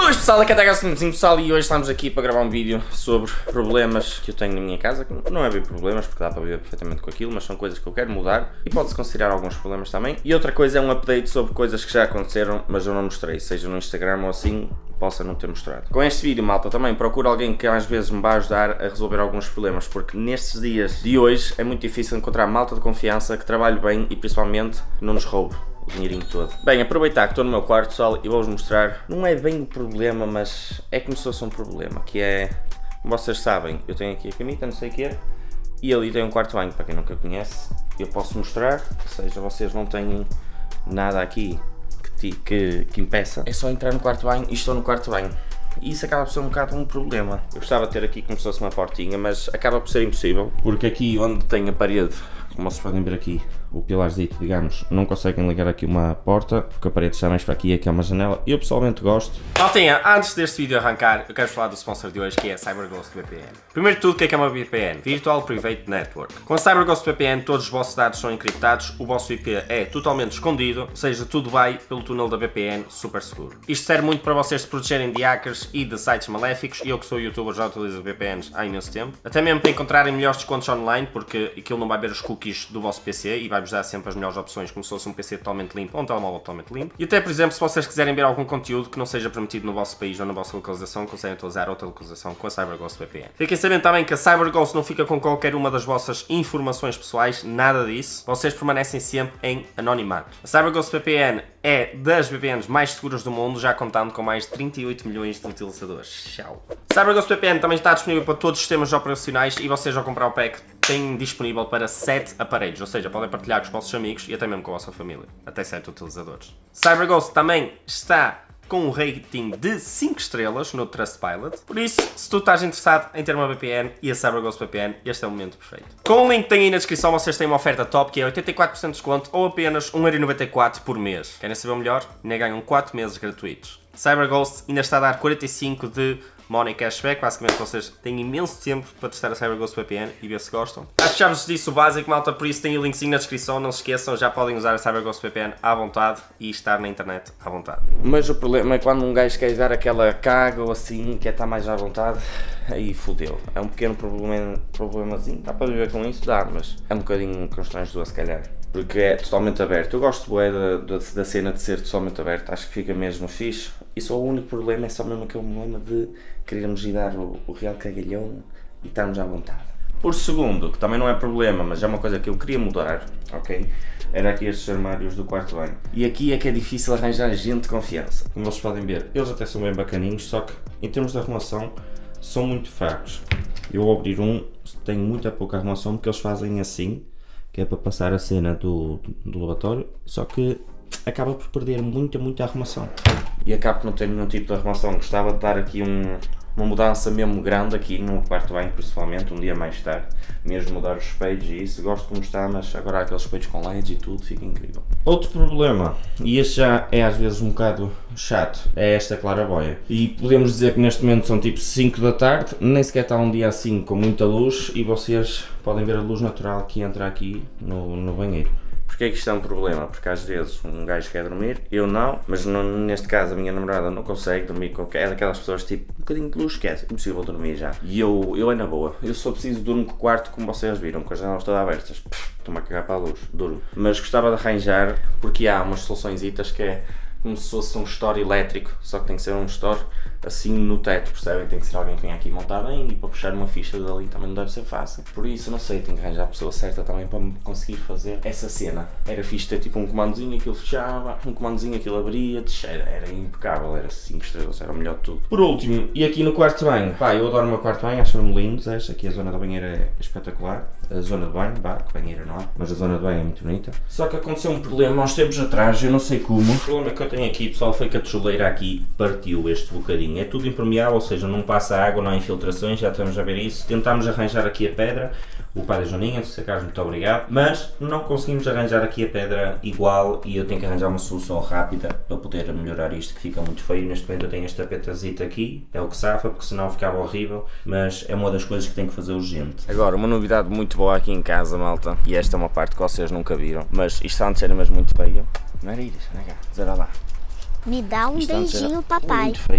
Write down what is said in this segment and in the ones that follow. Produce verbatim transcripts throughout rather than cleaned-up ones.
Boas pessoal, aqui é a Sim pessoal e hoje estamos aqui para gravar um vídeo sobre problemas que eu tenho na minha casa, que não é bem problemas porque dá para viver perfeitamente com aquilo, mas são coisas que eu quero mudar e pode-se considerar alguns problemas também. E outra coisa é um update sobre coisas que já aconteceram, mas eu não mostrei, seja no Instagram ou assim, possa não ter mostrado. Com este vídeo, malta, também procuro alguém que às vezes me vai ajudar a resolver alguns problemas, porque nestes dias de hoje é muito difícil encontrar malta de confiança que trabalhe bem e principalmente que não nos roube o dinheirinho todo. Bem, aproveitar que estou no meu quarto, pessoal, e vou-vos mostrar, não é bem o problema, mas é como se fosse um problema, que é, como vocês sabem, eu tenho aqui a camita, não sei o que é, e ali tem um quarto banho, para quem nunca conhece, eu posso mostrar, ou seja, vocês não têm nada aqui que, que, que impeça, é só entrar no quarto banho e estou no quarto banho. E isso acaba por ser um bocado um problema. Eu gostava de ter aqui como se fosse uma portinha, mas acaba por ser impossível, porque aqui onde tem a parede, como vocês podem ver aqui, o pilarzito, digamos, não conseguem ligar aqui uma porta, porque a parede está mais para aqui, aqui é uma janela. Eu pessoalmente gosto. Maltinha, antes deste vídeo arrancar, eu quero falar do sponsor de hoje, que é a CyberGhost V P N. Primeiro de tudo, o que é que é uma V P N? Virtual Private Network. Com a CyberGhost V P N, todos os vossos dados são encriptados, o vosso I P é totalmente escondido, ou seja, tudo vai pelo túnel da V P N, super seguro. Isto serve muito para vocês se protegerem de hackers e de sites maléficos, e eu que sou youtuber já utilizo V P Ns há imenso tempo. Até mesmo para encontrarem melhores descontos online, porque aquilo não vai ver os cookies do vosso P C e vai-vos dar sempre as melhores opções, como se fosse um P C totalmente limpo ou um telemóvel totalmente limpo. E até, por exemplo, se vocês quiserem ver algum conteúdo que não seja permitido no vosso país ou na vossa localização, conseguem utilizar outra localização com a CyberGhost V P N. Fiquem sabendo também que a CyberGhost não fica com qualquer uma das vossas informações pessoais, nada disso. Vocês permanecem sempre em anonimato. A CyberGhost V P N é das V P Ns mais seguras do mundo, já contando com mais de trinta e oito milhões de utilizadores. Tchau. CyberGhost V P N também está disponível para todos os sistemas operacionais e vocês, ao comprar o pack, têm disponível para sete aparelhos, ou seja, podem partilhar com os vossos amigos e até mesmo com a vossa família, até sete utilizadores. CyberGhost também está com um rating de cinco estrelas no Trustpilot, por isso, se tu estás interessado em ter uma V P N e a CyberGhost V P N, este é o momento perfeito. Com o link que tem aí na descrição, vocês têm uma oferta top que é oitenta e quatro por cento de desconto ou apenas um euro e noventa e quatro por mês. Querem saber o melhor? Ainda ganham quatro meses gratuitos. CyberGhost ainda está a dar quarenta e cinco de money cashback, basicamente vocês têm imenso tempo para testar a CyberGhost V P N e ver se gostam. Acho que já vos disse o básico, malta, por isso tem o linkzinho na descrição, não se esqueçam, já podem usar a CyberGhost V P N à vontade e estar na internet à vontade. Mas o problema é quando um gajo quer dar aquela caga ou assim, quer estar mais à vontade, aí fodeu. É um pequeno problema, problemazinho, dá para viver com isso? Dá, mas é um bocadinho constrangedor se calhar, porque é totalmente aberto. Eu gosto bué da, da, da cena de ser totalmente aberto, acho que fica mesmo fixe. E só o único problema é só mesmo aquele problema de querermos ir dar o, o real cagalhão e estarmos à vontade. Por segundo, que também não é problema, mas é uma coisa que eu queria mudar, ok? Era aqui estes armários do quarto banho. E aqui é que é difícil arranjar gente de confiança. Como vocês podem ver, eles até são bem bacaninhos, só que em termos de arrumação são muito fracos. Eu ao abrir um, tenho muita pouca arrumação porque eles fazem assim, que é para passar a cena do, do, do lavatório, só que acaba por perder muita, muita arrumação. E acabo por não ter nenhum tipo de arrumação. Gostava de dar aqui um, uma mudança mesmo grande aqui no quarto banho, principalmente, um dia mais tarde. Mesmo mudar os espelhos e isso, gosto como está, mas agora há aqueles espelhos com L E Ds e tudo, fica incrível. Outro problema, e este já é às vezes um bocado chato, é esta claraboia. E podemos dizer que neste momento são tipo cinco da tarde, nem sequer está um dia assim com muita luz e vocês podem ver a luz natural que entra aqui no, no banheiro. Porquê é que isto é um problema? Porque às vezes um gajo quer dormir, eu não, mas não, neste caso a minha namorada não consegue dormir com é daquelas pessoas tipo, um bocadinho de luz, esquece, é impossível dormir já. E eu, eu é na boa, eu só preciso durmo com o quarto como vocês viram, com as janelas todas abertas, estou-me a cagar para a luz, durmo. Mas gostava de arranjar, porque há umas soluçõezitas que é como se fosse um store elétrico, só que tem que ser um store assim no teto, percebem? Tem que ser alguém que venha aqui montar bem e para puxar uma ficha dali também não deve ser fácil. Por isso, não sei, tenho que arranjar a pessoa certa também para me conseguir fazer essa cena. Era fixe ter tipo um comandozinho, aquilo fechava, um comandozinho, aquilo abria, era, era impecável, era cinco estrelas, era o melhor de tudo. Por último, e aqui no quarto de banho, pá, eu adoro o meu quarto de banho, acho-me lindo, sabes? Aqui a zona da banheira é espetacular. A zona de banho, bah, que banheira não há, mas a zona de banho é muito bonita. Só que aconteceu um problema há uns tempos atrás, eu não sei como. O problema que eu tenho aqui, pessoal, foi que a tijoleira aqui partiu este bocadinho. É tudo impermeável, ou seja, não passa água, não há infiltrações, já estamos a ver isso. Tentámos arranjar aqui a pedra, o Padre Joninha, se Carlos, muito obrigado, mas não conseguimos arranjar aqui a pedra igual e eu tenho que arranjar uma solução rápida para poder melhorar isto, que fica muito feio. Neste momento eu tenho esta petazita aqui, é o que safa, porque senão ficava horrível, mas é uma das coisas que tenho que fazer urgente. Agora, uma novidade muito boa aqui em casa, malta, e esta é uma parte que vocês nunca viram, mas isto antes era mesmo muito feio. Não era Iris, não é cá, dizer lá. Me dá um isto beijinho, papai. Muito feio.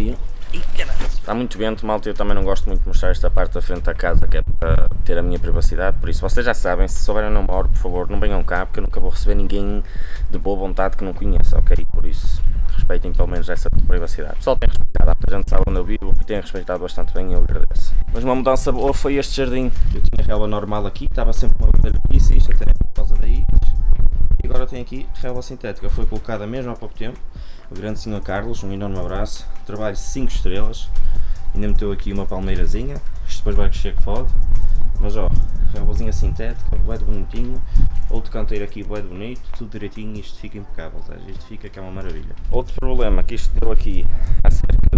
Está muito vento, malta, eu também não gosto muito de mostrar esta parte da frente da casa, que é para ter a minha privacidade, por isso vocês já sabem, se souberem onde eu moro, por favor, não venham cá, porque eu nunca vou receber ninguém de boa vontade que não conheça, ok? Por isso, respeitem pelo menos essa privacidade. O pessoal tem respeitado, a gente sabe onde eu vivo e tem respeitado bastante bem e eu agradeço. Mas uma mudança boa foi este jardim. Eu tinha relva normal aqui, estava sempre uma bandeira piso, isto até por causa daí. E agora tenho aqui relva sintética, foi colocada mesmo há pouco tempo. O grande senhor Carlos, um enorme abraço, trabalho cinco estrelas, ainda meteu aqui uma palmeirazinha, isto depois vai crescer que fode, mas ó, relvazinha sintética, bué de bonitinho, outro canteiro aqui bué de bonito, tudo direitinho, isto fica impecável, tá? Isto fica que é uma maravilha. Outro problema que isto deu aqui há cerca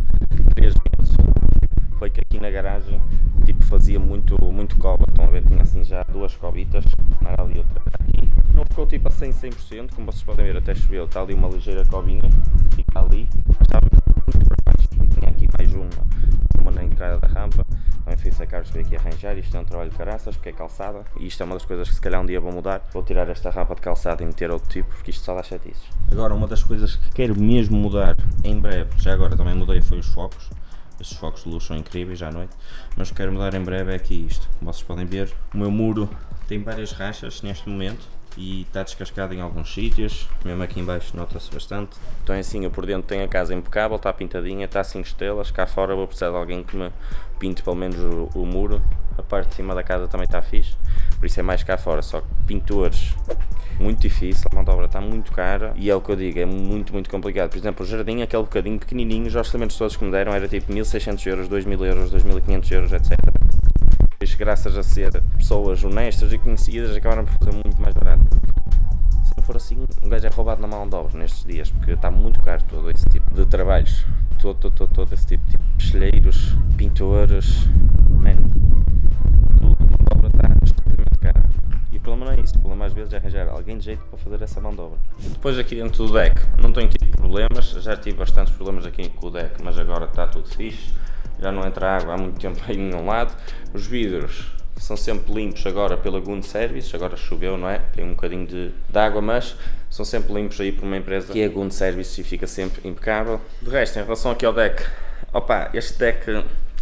de três meses, foi que aqui na garagem tipo fazia muito, muito cova, estão a ver, tinha assim já duas covitas, uma ali e outra aqui. Não ficou tipo a cem, cem por cento, como vocês podem ver até choveu, está ali uma ligeira covinha, fica ali, estava muito para baixo e tinha aqui mais uma, uma na entrada da rampa, também fui a Carlos veio aqui arranjar, isto é um trabalho de caraças, porque é calçada, e isto é uma das coisas que se calhar um dia vou mudar, vou tirar esta rampa de calçada e meter outro tipo, porque isto só dá chatices. Agora uma das coisas que quero mesmo mudar em breve, já agora também mudei, foi os focos. Estes focos de luz são incríveis à noite, mas quero mudar em breve é aqui isto. Como vocês podem ver, o meu muro tem várias rachas neste momento e está descascado em alguns sítios, mesmo aqui em baixo nota-se bastante. Então é assim, eu por dentro tenho a casa impecável, está pintadinha, está cinco estrelas, cá fora vou precisar de alguém que me pinte pelo menos o, o muro. A parte de cima da casa também está fixe, por isso é mais cá fora, só que pintores muito difícil, a mão de obra está muito cara e é o que eu digo, é muito muito complicado. Por exemplo, o jardim, aquele bocadinho pequenininho, os orçamentos todos que me deram era tipo mil e seiscentos euros, dois mil euros, dois mil e quinhentos euros, etcétera. Mas graças a ser pessoas honestas e conhecidas acabaram por fazer muito mais barato. Se não for assim, um gajo é roubado na mão de obra nestes dias, porque está muito caro todo esse tipo de trabalhos, todo, todo, todo, todo esse tipo, tipo peixeiros, pintores, man. E o problema não é isso, o problema às vezes é arranjar alguém de jeito para fazer essa mão de obra. Depois aqui dentro do deck, não tenho tido problemas, já tive bastantes problemas aqui com o deck, mas agora está tudo fixe, já não entra água há muito tempo aí em nenhum lado. Os vidros são sempre limpos agora pela Gun Service, agora choveu, não é? Tem um bocadinho de, de água, mas são sempre limpos aí por uma empresa que é a Gun Service e fica sempre impecável. De resto, em relação aqui ao deck, opa, este deck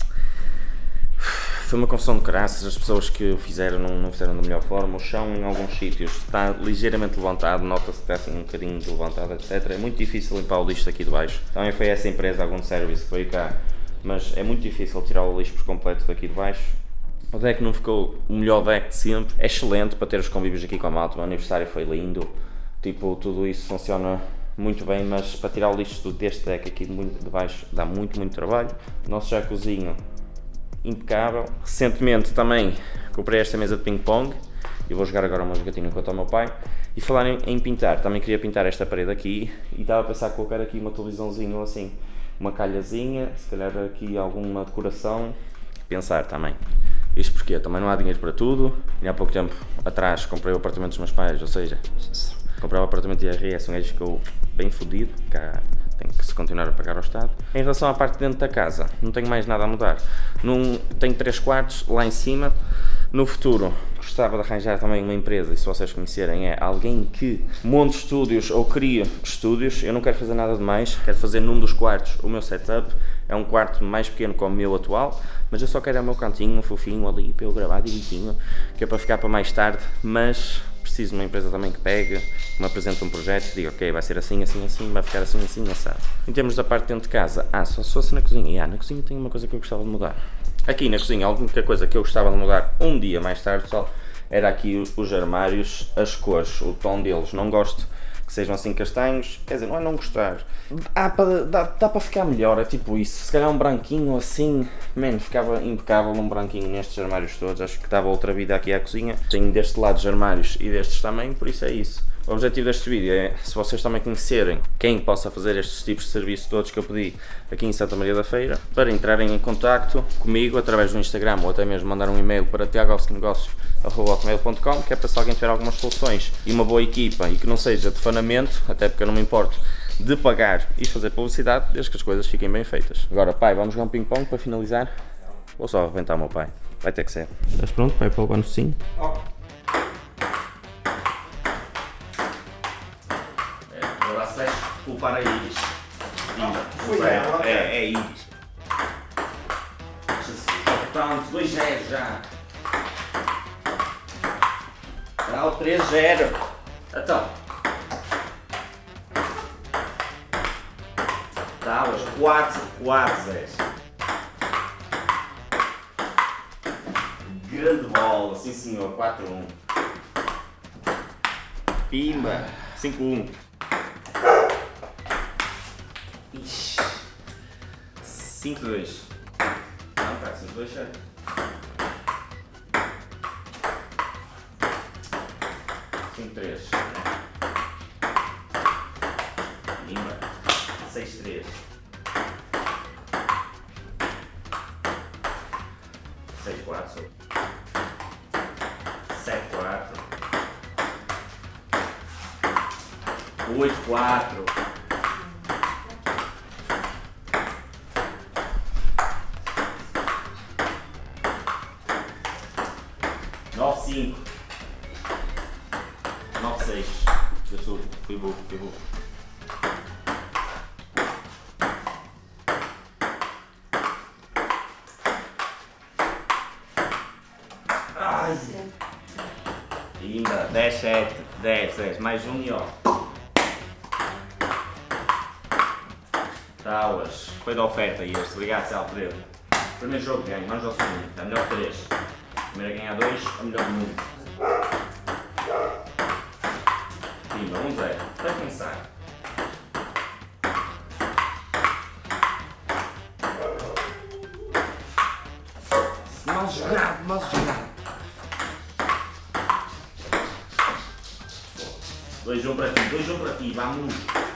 foi uma confusão de caraças, as pessoas que o fizeram não, não fizeram da melhor forma, o chão em alguns sítios está ligeiramente levantado, nota-se que está assim um bocadinho levantado, etcétera. É muito difícil limpar o lixo aqui de baixo, também foi essa empresa, algum serviço que veio cá, mas é muito difícil tirar o lixo por completo daqui de baixo. O deck não ficou o melhor deck de sempre, é excelente para ter os convívios aqui com a malta, o meu aniversário foi lindo, tipo, tudo isso funciona muito bem, mas para tirar o lixo deste deck aqui de baixo dá muito, muito trabalho. O nosso jacuzinho impecável. Recentemente também comprei esta mesa de ping pong, eu vou jogar agora uma jogatina enquanto ao meu pai. E falar em, em pintar, também queria pintar esta parede aqui e estava a pensar em colocar aqui uma televisãozinha ou assim, uma calhazinha, se calhar aqui alguma decoração, pensar também. Isto porque também não há dinheiro para tudo, e há pouco tempo atrás comprei o apartamento dos meus pais, ou seja, comprei o apartamento de I R S, um gajo ficou bem fodido, cá tem que se continuar a pagar ao Estado. Em relação à parte de dentro da casa, não tenho mais nada a mudar. Num, tenho três quartos lá em cima. No futuro, gostava de arranjar também uma empresa, e se vocês conhecerem, é alguém que monte estúdios ou cria estúdios. Eu não quero fazer nada de mais, quero fazer num dos quartos o meu setup. É um quarto mais pequeno que o meu atual, mas eu só quero o meu cantinho, um fofinho ali para eu gravar direitinho, que é para ficar para mais tarde, mas preciso de uma empresa também que pegue, que me apresente um projeto e diga, ok, vai ser assim, assim, assim, vai ficar assim, assim, assado. Em termos da parte dentro de casa, ah, só se fosse na cozinha, ah, na cozinha tem uma coisa que eu gostava de mudar. Aqui na cozinha, a única coisa que eu gostava de mudar um dia mais tarde, pessoal, era aqui os armários, as cores, o tom deles. Não gosto que sejam assim castanhos, quer dizer, não é não gostar. Ah, para, dá, dá para ficar melhor, é tipo isso. Se calhar um branquinho assim, man, ficava impecável um branquinho nestes armários todos. Acho que dava outra vida aqui à cozinha. Tenho deste lado os armários e destes também, por isso é isso. O objetivo deste vídeo é, se vocês também conhecerem quem possa fazer estes tipos de serviços todos que eu pedi aqui em Santa Maria da Feira, para entrarem em contacto comigo através do Instagram ou até mesmo mandar um e-mail para tiagovskinegócios arroba hotmail ponto com, que é para se alguém tiver algumas soluções e uma boa equipa e que não seja de fanamento, até porque eu não me importo de pagar e fazer publicidade, desde que as coisas fiquem bem feitas. Agora, pai, vamos jogar um ping-pong para finalizar? Vou só arrebentar o meu pai. Vai ter que ser. Estás pronto, pai, para levar no sim? Oh. Agora se vais culpar a Iris. É, é Iris. três já. Dá o três zero. Então. Dá os quatro zero. Grande bola, sim senhor, quatro um. Pimba, cinco um. Ixi. cinco dois. Não, cara, cinco dois certo. cinco três. Pimba. seis três. seis quatro. sete quatro. oito quatro. nove cinco. nove seis. Eu sou. Fui burro, fui burro. Ai! Ainda. dez sete. dez, dez. Mais um e ó. Talas. Foi da oferta este. Obrigado, Céu Alfredo. Primeiro jogo que ganho. Vamos ao segundo. É melhor três. Primeiro a ganhar dois. É melhor do mundo. Pimba. um zero. Para começar. Mal jogado. Mal jogado. dois um para ti. dois um para ti. Vamos.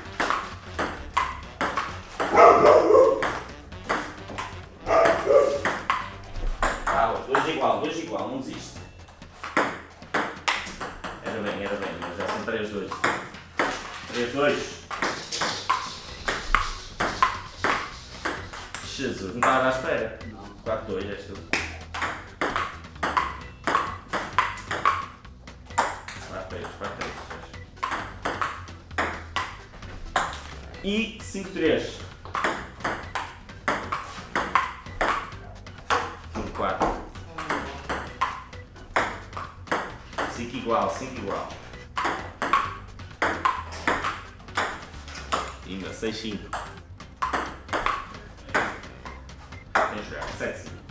dois igual, dois igual, não desiste. Era bem, era bem, mas já são três dois. três dois. Jesus, não estava à espera. quatro dois, és tu. quatro três, quatro três. E cinco três. cinco quatro. cinco igual, cinco igual. Ainda, seis cinco. Tem jogar, sete cinco.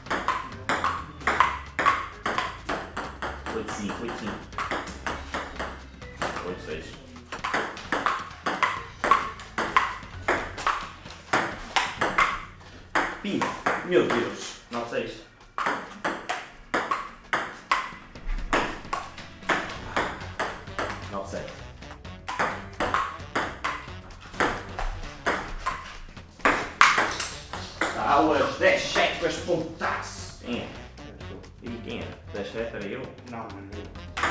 oito cinco, oito cinco. oito seis. Pim, meu Deus, nove seis. nove sete. Aulas, dez sete com este pontaço. Quem é? E quem é? dez sete era eu? Não, não é eu.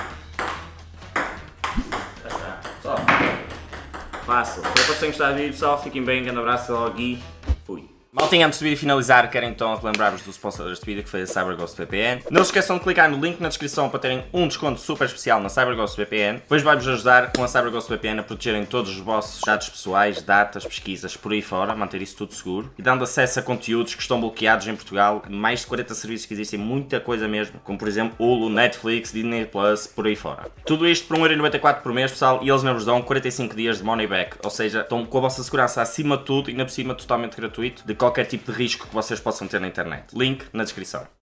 Já está. Só. Fácil. Se vocês têm gostado do vídeo, pessoal, fiquem bem. Um grande abraço, logo e fui. Maltinha, antes do vídeo finalizar, quero então relembrar-vos do sponsor deste vídeo, que foi a CyberGhost V P N. Não se esqueçam de clicar no link na descrição para terem um desconto super especial na CyberGhost V P N. Depois vai-vos ajudar com a CyberGhost V P N a protegerem todos os vossos dados pessoais, datas, pesquisas, por aí fora, manter isso tudo seguro. E dando acesso a conteúdos que estão bloqueados em Portugal, mais de quarenta serviços que existem, muita coisa mesmo, como por exemplo Hulu, Netflix, Disney Plus, por aí fora. Tudo isto por um euro e noventa e quatro por mês, pessoal, e eles não vos dão quarenta e cinco dias de money back, ou seja, estão com a vossa segurança acima de tudo e ainda por cima totalmente gratuito de qualquer tipo de risco que vocês possam ter na internet. Link na descrição.